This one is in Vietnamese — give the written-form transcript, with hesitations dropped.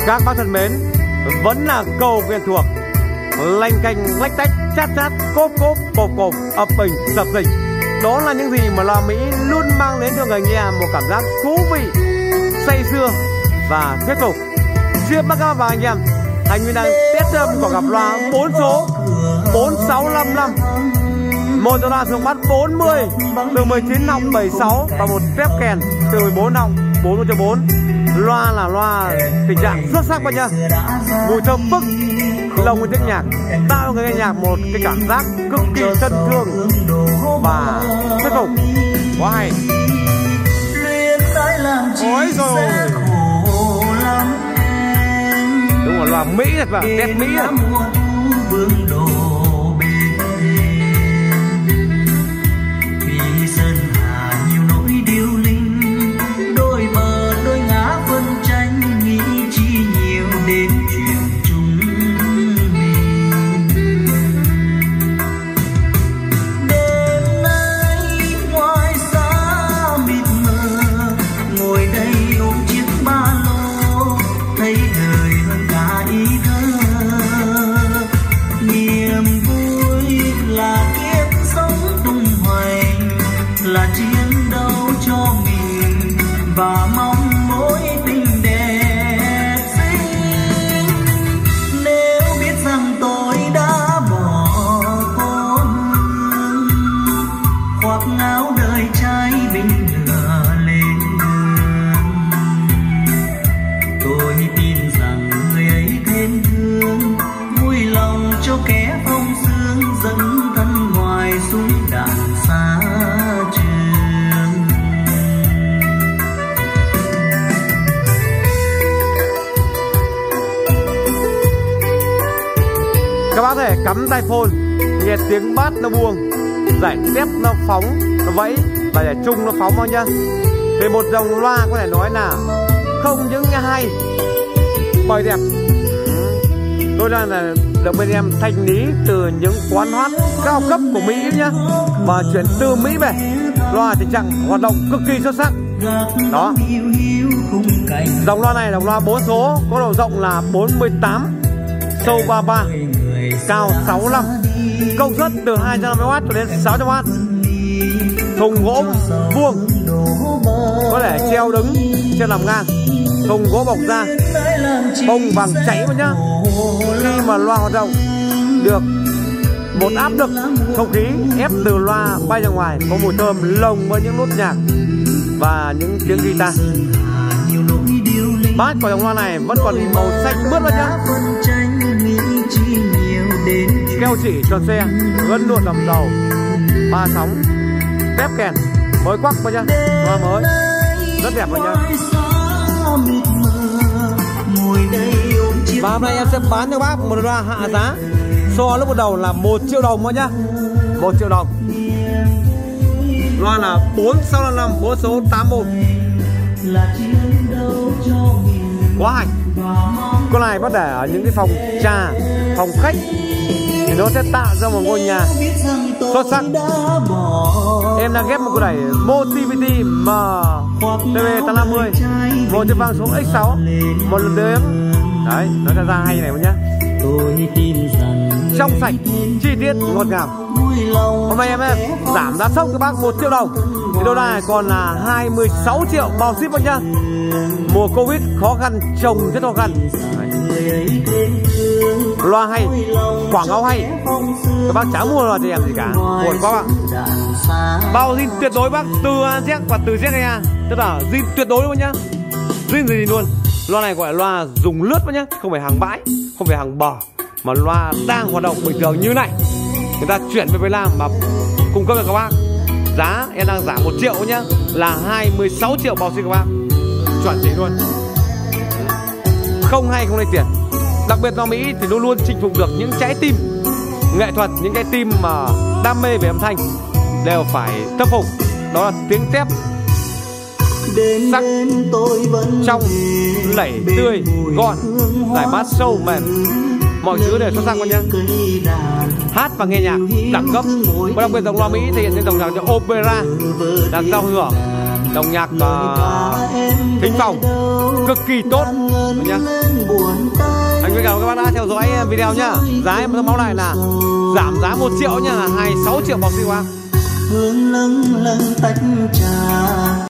Các bác thân mến, vẫn là câu quen thuộc, lanh canh lách tách, chát chát, cốp cốp, cộp cộp, ập bình, dập dình. Đó là những gì mà loa Mỹ luôn mang đến cho người nghe một cảm giác thú vị, say sưa và thuyết phục. Chia bác các và anh em, Thành Nguyên đang test âm của cặp loa 4 số 4655, một loa thường bắt 40 từ 19 nòng 76 và một tép kèn từ 14 nòng 4/4. Loa là loa tình trạng xuất sắc bạn nhá, mùi thơm phức, lồng với tiếng nhạc tạo cho người nghe nhạc một cái cảm giác cực kỳ thân thương và thuyết phục. Quá hay. Ôi rồi, đúng là loa Mỹ thật và test Mỹ thật. Và mong mối tình đẹp xinh. Nếu biết rằng tôi đã bỏ con khoác áo đời trai bình lửa lên đường, tôi tin rằng người ấy thêm thương, vui lòng cho kẻ phong sương dẫn thân ngoài súng đạn xa trường. Các bác có thể cắm tai phone, nghe tiếng bass nó buông, giải tép nó phóng, nó vẫy và giải trung nó phóng vào nhá. Thì một dòng loa có thể nói là không những nghe hay, bài đẹp. Đôi loa là được bên em thanh lý từ những quán hát cao cấp của Mỹ nhá, và chuyển từ Mỹ về. Loa tình trạng hoạt động cực kỳ xuất sắc. Đó. Dòng loa này là loa 4 số, có độ rộng là 48, sâu 33, cao 65, công suất từ 250W cho đến 600W. Thùng gỗ vuông, có thể treo đứng trên làm ngang. Thùng gỗ bọc ra, bông vàng cháy mà nhá. Khi mà loa hoạt động được một áp lực không khí ép từ loa bay ra ngoài, có mùi thơm lồng với những nốt nhạc và những tiếng guitar. Bass của dòng loa này vẫn còn màu xanh mướt luôn nhá. Keo chỉ cho xe, gân luồn đầm đầu, 3 sóng, tép kèn mới quắc vào nhá, loa mới rất đẹp vào nhá. Và hôm nay em sẽ bán cho bác một loa hạ giá, so lúc ban đầu là 1 triệu đồng thôi nhá, 1 triệu đồng. Loa là 4655, 4 số 81. Quá hay. Con này có thể ở những cái phòng trà, phòng khách thì nó sẽ tạo ra một ngôi nhà xuất sắc. Em đang ghép một con này Motivity MTV850, một chiếc vang số X6, một lần tiếng. Đấy, nó sẽ ra hay này nhá. Trong sạch, chi tiết, ngọt ngào. Hôm nay em giảm giá sốc cho bác 1 triệu đồng. Thì đôi này còn là 26 triệu bao ship vào nhá. Mùa Covid khó khăn, trồng rất khó khăn. Loa hay, quảng cáo hay, các bác chả mua loa thì em gì cả, buồn quá bạn. Bao zin tuyệt đối bác, từ AZ và từ ZA, tức là zin tuyệt đối luôn nhá, zin gì luôn. Loa này gọi là loa dùng lướt nhá, không phải hàng bãi, không phải hàng bò, mà loa đang hoạt động bình thường như này. Người ta chuyển về Việt Nam mà cung cấp cho các bác. Giá em đang giảm 1 triệu nhá, là 26 triệu bao ship các bác, chuẩn chỉ luôn. Không hay không lấy tiền. Đặc biệt loa Mỹ thì luôn luôn chinh phục được những trái tim nghệ thuật, những cái tim mà đam mê về âm thanh đều phải thuyết phục. Đó là tiếng tép sắc, trong, lẩy, tươi, gọn, giải bass sâu mềm, mọi thứ đều xuất sắc con nhá. Hát và nghe nhạc đẳng cấp. Và đặc biệt dòng loa Mỹ thể hiện những dòng nhạc như opera, nhạc giao hưởng, Dòng nhạc thính phòng cực kỳ tốt nhá. Anh với các bác đã theo dõi video nhá. Giá em báo lại là giảm giá 1 triệu nhá, là 26 triệu bọc xi quang. Hương lâng lâng tách trà.